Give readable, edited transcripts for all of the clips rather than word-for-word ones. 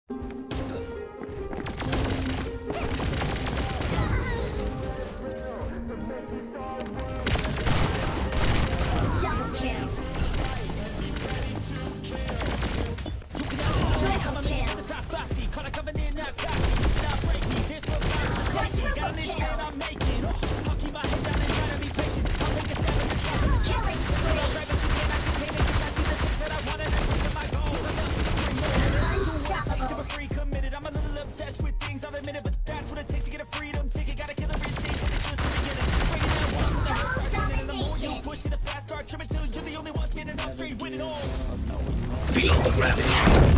Feel the gravity.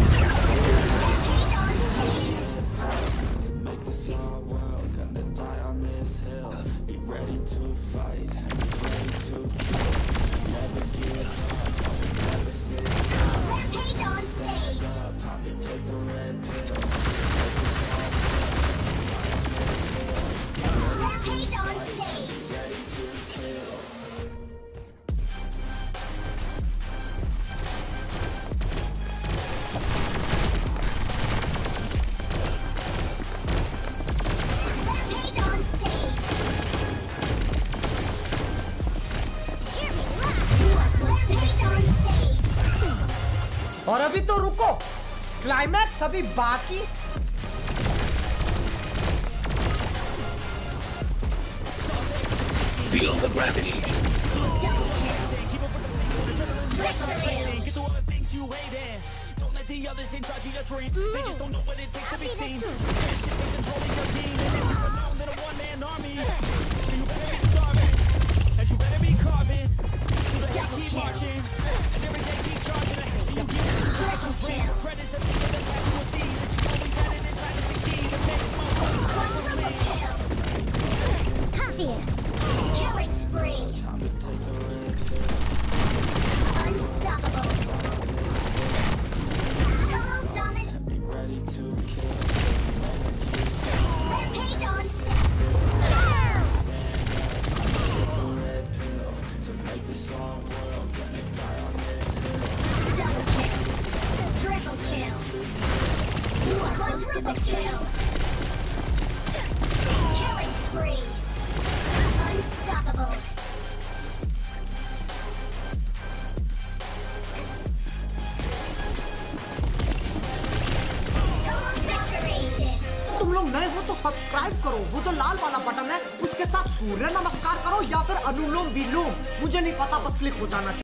To make this our world, gonna die on this hill. Be ready to fight, be ready to kill. Never give up, never sit down. Rampage on stage. Time to take the red pill. Rampage on stage. Ready to kill. और अभी तो रुको, climax अभी बाकी। Feel the gravity. Don't let the others in charge of your dreams. They just don't know what it takes to be seen. Shit, take control of your team. And if you're alone, then a one-man army. So you better be starving, and you better be carving. To the hell, keep marching, and every day keep charging. So you get it, you try to dream. Regret is the thing of the past. You will see that you always had it inside is the key to make my Copy it. Killing spree. Time to take the red pill. Unstoppable. Total dominance. Be ready to kill. Rampage on Red pill to make this our world. Gonna die on this hill. double kill. Triple kill. You are close to the kill. Killing spree. Unstoppable. Total domination. तुम लोग नए हो तो subscribe करो, वो जो लाल वाला button है उसके साथ सूर्य नमस्कार करो या फिर अनुलोम विलोम, मुझे नहीं पता, बस क्लिक हो जाना चाहिए।